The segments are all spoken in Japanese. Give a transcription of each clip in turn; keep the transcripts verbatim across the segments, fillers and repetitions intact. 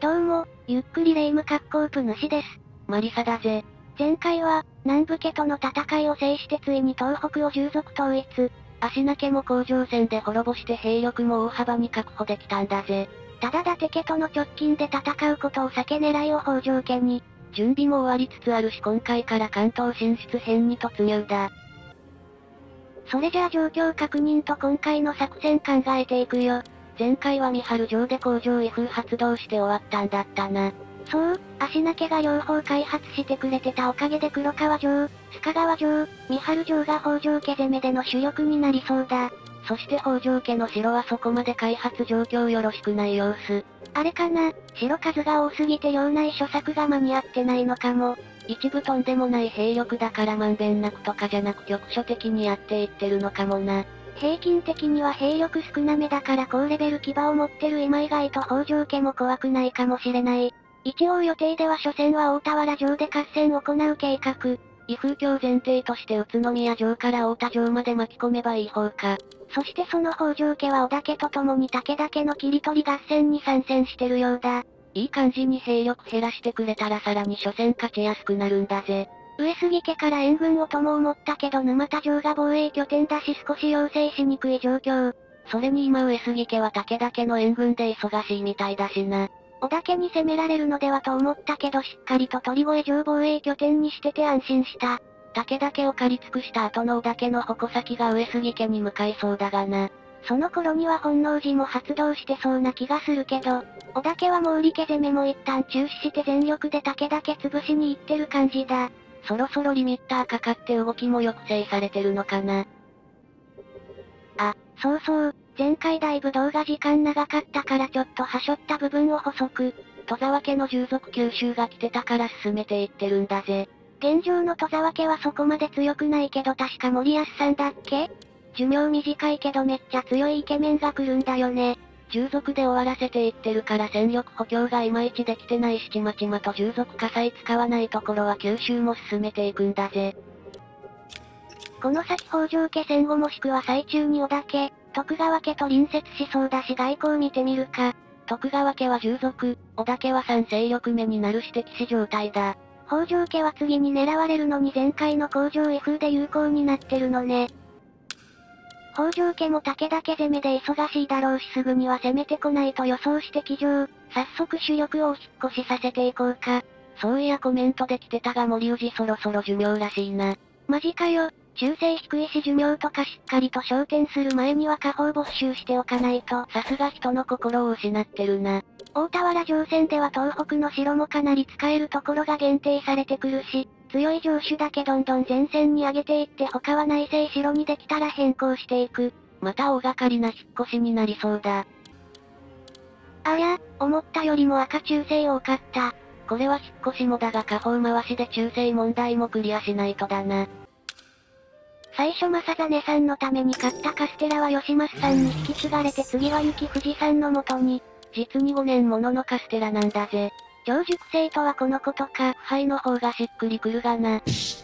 どうも、ゆっくりレ夢ム格好プ主です。 マリサだぜ。 前回は、南部家との戦いを制してついに東北を従属統一。 足名家も甲状腺で滅ぼして兵力も大幅に確保できたんだぜ。 ただ伊達家との直近で戦うことを避け狙いを北条家に。 準備も終わりつつあるし今回から関東進出編に突入だ。 それじゃあ状況確認と今回の作戦考えていくよ。 前回は三春城で工場威風発動して終わったんだったな。 そう、足名家が両方開発してくれてたおかげで黒川城、須賀川城、三春城が北条家攻めでの主力になりそうだ。 そして北条家の城はそこまで開発状況よろしくない様子。 あれかな、城数が多すぎて領内諸作が間に合ってないのかも。 一部とんでもない兵力だからまんべんなくとかじゃなく局所的にやっていってるのかもな。 平均的には兵力少なめだから高レベル騎馬を持ってる今以外と北条家も怖くないかもしれない。一応予定では初戦は大田原城で合戦を行う計画。 威風橋前提として宇都宮城から大田城まで巻き込めばいい方か。 そしてその北条家は織田家と共に武田家の切り取り合戦に参戦してるようだ。 いい感じに兵力減らしてくれたらさらに初戦勝ちやすくなるんだぜ。 上杉家から援軍をとも思ったけど沼田城が防衛拠点だし少し要請しにくい状況。 それに今上杉家は武田家の援軍で忙しいみたいだしな。 織田家に攻められるのではと思ったけどしっかりと鳥越城防衛拠点にしてて安心した。 武田家を借り尽くした後の織田家の矛先が上杉家に向かいそうだがな。 その頃には本能寺も発動してそうな気がするけど、織田家は毛利家攻めも一旦中止して全力で武田家潰しに行ってる感じだ。 そろそろリミッターかかって動きも抑制されてるのかな。 あ、そうそう、前回だいぶ動画時間長かったからちょっとはしょった部分を補足。 戸沢家の従属九州が来てたから進めていってるんだぜ。 現状の戸沢家はそこまで強くないけど確か森保さんだっけ？寿命短いけどめっちゃ強いイケメンが来るんだよね。 従属で終わらせていってるから戦力補強がいまいちできてないしちまちまと従属火災使わないところは九州も進めていくんだぜ。 この先北条家戦後もしくは最中に織田家、徳川家と隣接しそうだし外交見てみるか。 徳川家は従属、織田家はさん勢力目になるし敵視状態だ。 北条家は次に狙われるのに前回の工場威風で有効になってるのね。北条家も武田家攻めで忙しいだろうしすぐには攻めてこないと予想して騎乗。早速主力をお引っ越しさせていこうか。 そういやコメントで来てたが森氏そろそろ寿命らしいな。 マジかよ。忠誠低いし寿命とかしっかりと昇天する前には下方没収しておかないと。 さすが人の心を失ってるな。 大田原城戦では東北の城もかなり使えるところが限定されてくるし、強い城主だけどんどん前線に上げていって他は内政城にできたら変更していく。 また大掛かりな引っ越しになりそうだ。 ありゃ、思ったよりも赤忠誠多かった。 これは引っ越しもだが下方回しで忠誠問題もクリアしないとだな。 最初正実さんのために買ったカステラは吉増さんに引き継がれて次は雪富士さんの元に。 実にごねんもののカステラなんだぜ。 超熟成とはこのことか。 腐敗の方がしっくりくるがな。 よし、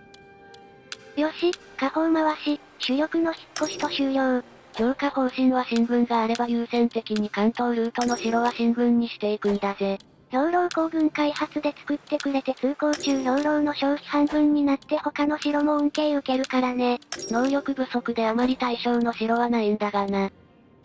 下方回し、主力の引っ越しと終了。 強化方針は進軍があれば優先的に関東ルートの城は進軍にしていくんだぜ。 兵糧工軍開発で作ってくれて通行中兵糧の消費半分になって他の城も恩恵受けるからね。 能力不足であまり対象の城はないんだがな。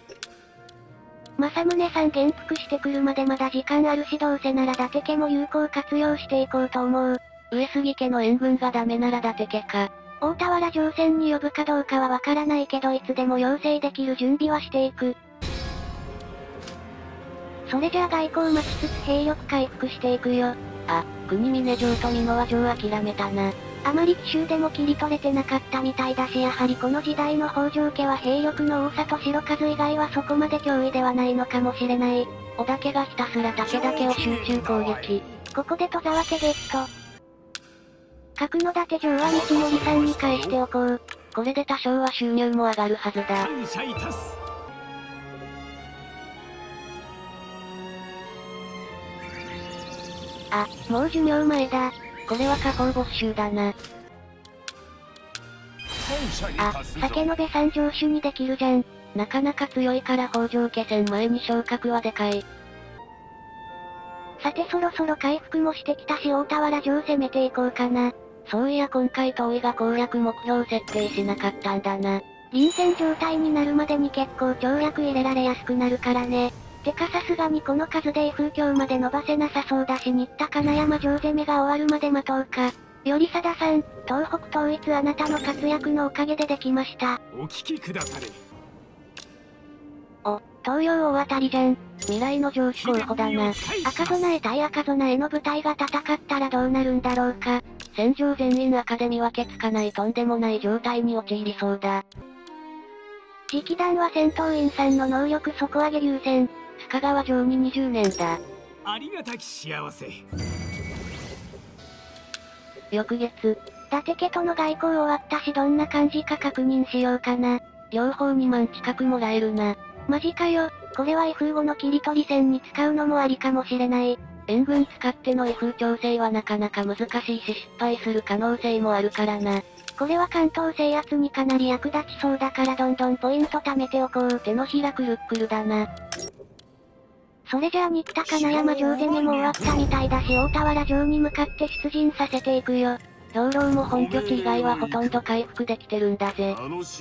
政宗さん元服してくるまでまだ時間あるしどうせなら伊達家も有効活用していこうと思う。 上杉家の援軍がダメなら伊達家か。 大田原城戦に呼ぶかどうかはわからないけどいつでも要請できる準備はしていく。それじゃあ外交待ちつつ兵力回復していくよ。 あ、国峰城と美濃和城諦めたな。 あまり奇襲でも切り取れてなかったみたいだしやはりこの時代の北条家は兵力の多さと城数以外はそこまで脅威ではないのかもしれない。 織田家がひたすら武田家を集中攻撃。 ここで戸沢家ゲット。角館城は西森さんに返しておこう。 これで多少は収入も上がるはずだ。 あ、もう寿命前だ。 これは下方没収だな。 あ、酒の部三城主にできるじゃん。 なかなか強いから北条家戦前に昇格はでかい。 さてそろそろ回復もしてきたし大田原城攻めていこうかな。 そういや今回東井が攻略目標設定しなかったんだな。 臨戦状態になるまでに結構跳躍入れられやすくなるからね。てかさすがにこの数で F 強まで伸ばせなさそうだし新田金山城攻めが終わるまで待とうか。頼貞さん、東北統一あなたの活躍のおかげでできました。 お聞きくだされ。 お、東洋大当たりじゃん。 未来の上司候補だな。 赤備対赤備の部隊が戦ったらどうなるんだろうか。 戦場全員アカデミはけつかないとんでもない状態に陥りそうだ。 次期団は戦闘員さんの能力底上げ優先。 須賀川城ににじゅうねんだ。 ありがたき幸せ。 翌月、 伊達家との外交終わったしどんな感じか確認しようかな。 両方にまん近くもらえるな。 マジかよ、これは エフごの切り取り戦に使うのもありかもしれない。 援軍使っての F 調整はなかなか難しいし失敗する可能性もあるからな。 これは関東制圧にかなり役立ちそうだからどんどんポイント貯めておこう。 手のひらくるっくるだな。 それじゃあ新田金山城攻めも終わったみたいだし大田原城に向かって出陣させていくよ。 兵糧も本拠地以外はほとんど回復できてるんだぜ。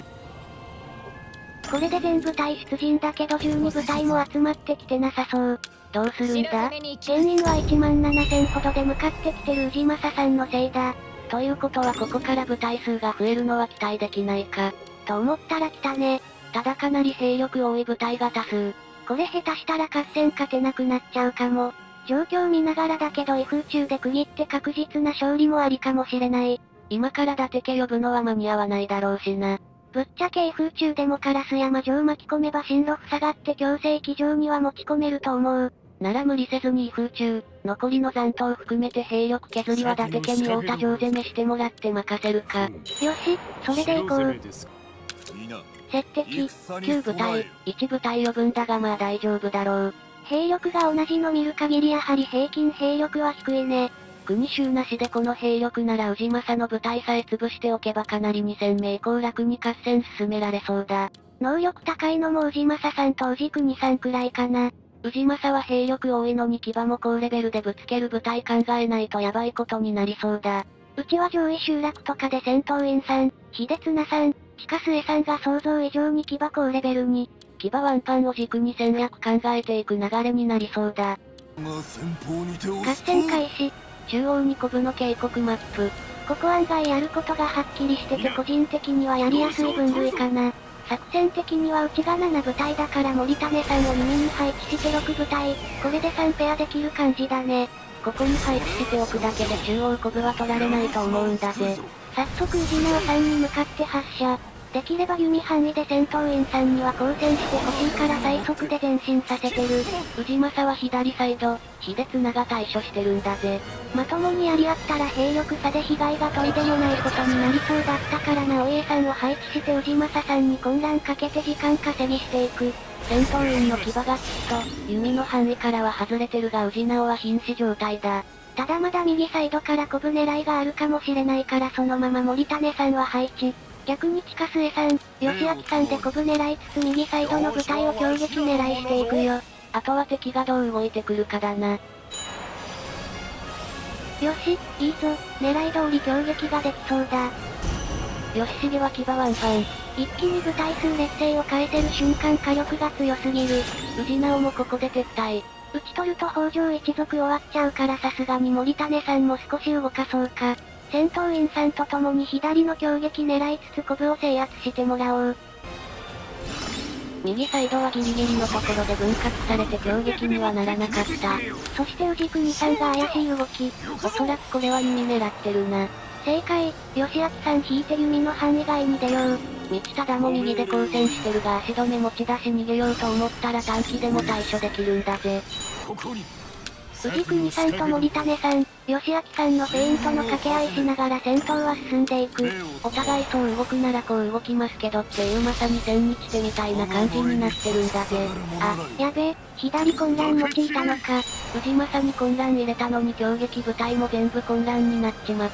これで全部隊出陣だけどじゅうに部隊も集まってきてなさそう。 どうするんだ？ 県民はいちまんななせんほどで向かってきてる氏政さんのせいだ。 ということはここから部隊数が増えるのは期待できないか。 と思ったら来たね。 ただかなり兵力多い部隊が多数。 これ下手したら合戦勝てなくなっちゃうかも。状況見ながらだけど F 中で区切って確実な勝利もありかもしれない。 今から伊達家呼ぶのは間に合わないだろうしな。 ぶっちゃけ F 中でも烏山城巻き込めば進路塞がって強制騎乗には持ち込めると思う。 なら無理せずに F 中、残りの残党含めて兵力削りは伊達家に太田城攻めしてもらって任せるか。よし、それで行こう。接敵、 きゅう部隊、いち部隊呼ぶんだがまあ大丈夫だろう。 兵力が同じの見る限りやはり平均兵力は低いね。 国衆なしでこの兵力なら氏政の部隊さえ潰しておけばかなりにせんめい以降楽に合戦進められそうだ。 能力高いのも氏政さんと氏国さんくらいかな。 氏政は兵力多いのに騎馬も高レベルでぶつける部隊考えないとヤバいことになりそうだ。 うちは上位集落とかで戦闘員さん、秀綱さん、鹿末さんが想像以上に騎馬高レベルに。 騎馬ワンパンを軸に戦略考えていく流れになりそうだ。 合戦開始。 中央にコブの警告マップ。 ここ案外やることがはっきりしてて個人的にはやりやすい分類かな。作戦的にはうちがなな部隊だから森種さんを耳に配置してろく部隊。これでさんペアできる感じだね。 ここに配置しておくだけで中央コブは取られないと思うんだぜ。 早速宇治直さんに向かって発射。できれば弓範囲で戦闘員さんには交戦してほしいから最速で前進させてる。 氏政は左サイド、秀綱が対処してるんだぜ。 まともにやり合ったら兵力差で被害がといでもないことになりそうだったから直江さんを配置して氏政さんに混乱かけて時間稼ぎしていく。 戦闘員の騎馬がきっと、弓の範囲からは外れてるが氏直は瀕死状態だ。 ただまだ右サイドからコブ狙いがあるかもしれないからそのまま森種さんは配置。逆に近末さん、吉明さんでコブ狙いつつ右サイドの部隊を強撃狙いしていくよ。 あとは敵がどう動いてくるかだな。よし、いいぞ、狙い通り強撃ができそうだ。 吉重は騎馬ワンパン。 一気に部隊数劣勢を返せる瞬間火力が強すぎる。 氏直もここで撤退。 打ち取ると北条一族終わっちゃうからさすがに森種さんも少し動かそうか。戦闘員さんと共に左の強撃狙いつつコブを制圧してもらおう。 右サイドはギリギリのところで分割されて強撃にはならなかった。 そして氏国さんが怪しい動き。 おそらくこれは弓狙ってるな。 正解、吉明さん引いて弓の範囲外に出よう。 道忠も右で交戦してるが足止め持ち出し逃げようと思ったら短期でも対処できるんだぜ。 氏国さんと森種さん、吉明さんのフェイントの掛け合いしながら戦闘は進んでいく。 お互いそう動くならこう動きますけどっていうまさに千日手みたいな感じになってるんだぜ。 あ、やべえ、左混乱用いたのか。 氏政に混乱入れたのに強撃部隊も全部混乱になっちまった。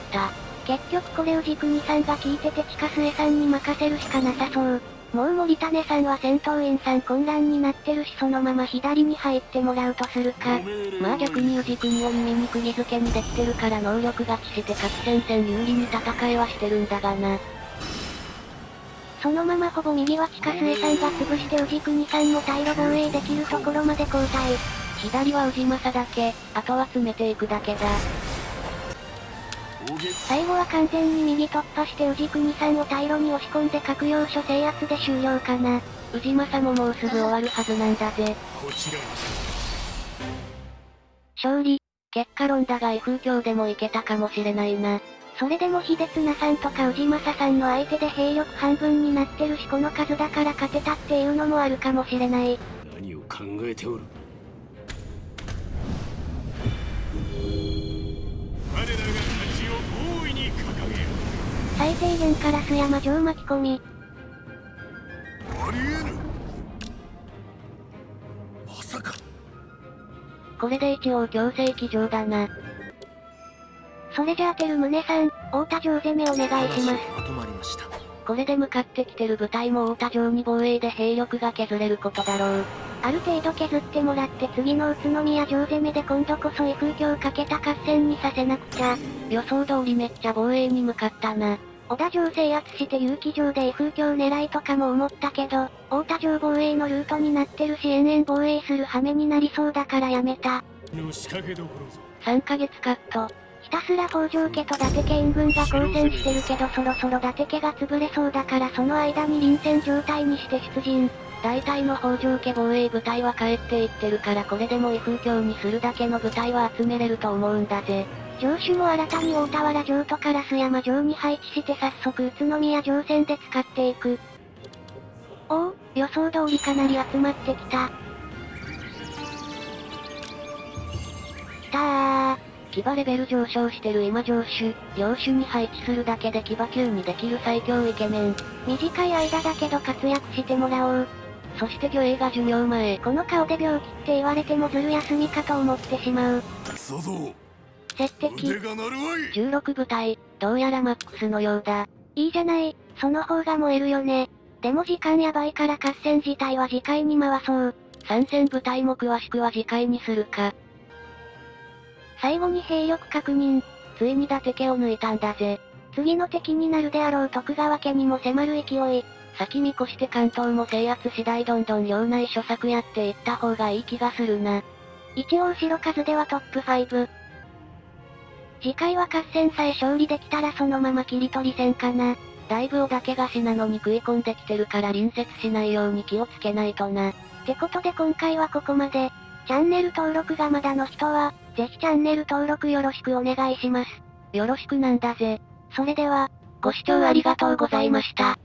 結局これ氏国さんが聞いてて近末さんに任せるしかなさそう。 もう森種さんは戦闘員さん混乱になってるしそのまま左に入ってもらうとするか。 まあ逆に宇治国を耳に釘付けにできてるから能力勝ちして各戦線有利に戦いはしてるんだがな。 そのままほぼ右は地下末さんが潰して宇治国さんも退路防衛できるところまで交代。 左は宇治正だけ、あとは詰めていくだけだ。 最後は完全に右突破して宇治国さんを退路に押し込んで各要所制圧で終了かな。 宇治正ももうすぐ終わるはずなんだぜ。 こちらに勝利。結果論だが異風境でもいけたかもしれないな。 それでも秀綱さんとか宇治正さんの相手で兵力半分になってるしこの数だから勝てたっていうのもあるかもしれない。 何を考えておる。我らが勝ちを大いに掲げよ。 最低限から須山城巻き込み。 ありえぬ。まさか。 これで一応強制騎乗だな。 それじゃあ照宗さん、太田城攻めお願いします。 まとまりました。 これで向かってきてる部隊も太田城に防衛で兵力が削れることだろう。 ある程度削ってもらって次の宇都宮城攻めで今度こそ異風境かけた合戦にさせなくちゃ。 予想通りめっちゃ防衛に向かったな。 小田城制圧して結城城で異風境狙いとかも思ったけど、太田城防衛のルートになってるし延々防衛する羽目になりそうだからやめた。 の仕掛けどころぞ。 さんかげつカット。 ひたすら北条家と伊達家援軍が交戦してるけどそろそろ伊達家が潰れそうだからその間に臨戦状態にして出陣。 大体の北条家防衛部隊は帰っていってるからこれでも異風境にするだけの部隊は集めれると思うんだぜ。 城主も新たに大田原城と烏山城に配置して早速宇都宮城戦で使っていく。おお、予想通りかなり集まってきた。きたー。 騎馬レベル上昇してる今城主、領主に配置するだけで騎馬級にできる最強イケメン。 短い間だけど活躍してもらおう。 そして魚影が寿命前。 この顔で病気って言われてもずる休みかと思ってしまう。 そうぞ。 接敵。 腕が鳴るわい。 じゅうろく部隊、どうやらマックスのようだ。 いいじゃない、その方が燃えるよね。でも時間やばいから合戦自体は次回に回そう。 参戦部隊も詳しくは次回にするか。 最後に兵力確認。 ついに伊達家を抜いたんだぜ。 次の敵になるであろう徳川家にも迫る勢い。 先見越して関東も制圧次第どんどん領内諸策やっていった方がいい気がするな。 一応後ろ数ではトップご。次回は合戦さえ勝利できたらそのまま切り取り戦かな。 だいぶ織田家がしなのに食い込んできてるから隣接しないように気をつけないとな。 ってことで今回はここまで。チャンネル登録がまだの人は、ぜひチャンネル登録よろしくお願いします。 よろしくなんだぜ。 それでは、 ご視聴ありがとうございました。